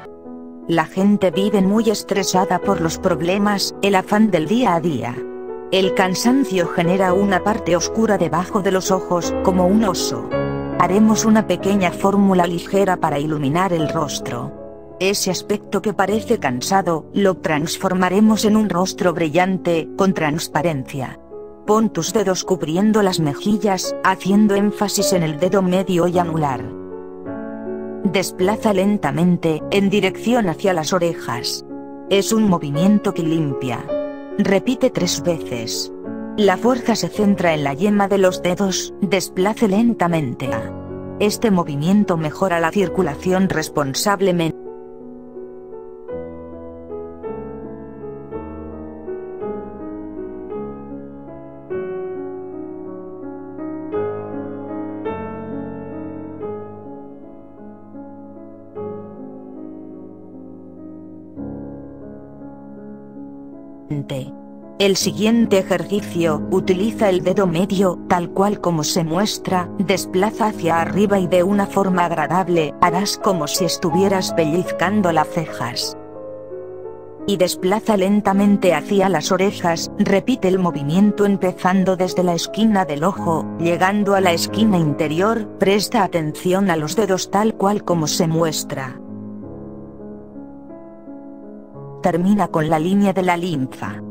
La gente vive muy estresada por los problemas, el afán del día a día. El cansancio genera una parte oscura debajo de los ojos, como un oso. Haremos una pequeña fórmula ligera para iluminar el rostro. Ese aspecto que parece cansado, lo transformaremos en un rostro brillante, con transparencia. Pon tus dedos cubriendo las mejillas, haciendo énfasis en el dedo medio y anular. Desplaza lentamente, en dirección hacia las orejas. Es un movimiento que limpia. Repite 3 veces. La fuerza se centra en la yema de los dedos, desplace lentamente. Este movimiento mejora la circulación responsablemente. El siguiente ejercicio, utiliza el dedo medio, tal cual como se muestra, desplaza hacia arriba y de una forma agradable, harás como si estuvieras pellizcando las cejas. Y desplaza lentamente hacia las orejas, repite el movimiento empezando desde la esquina del ojo, llegando a la esquina interior, presta atención a los dedos tal cual como se muestra. Termina con la línea de la linfa.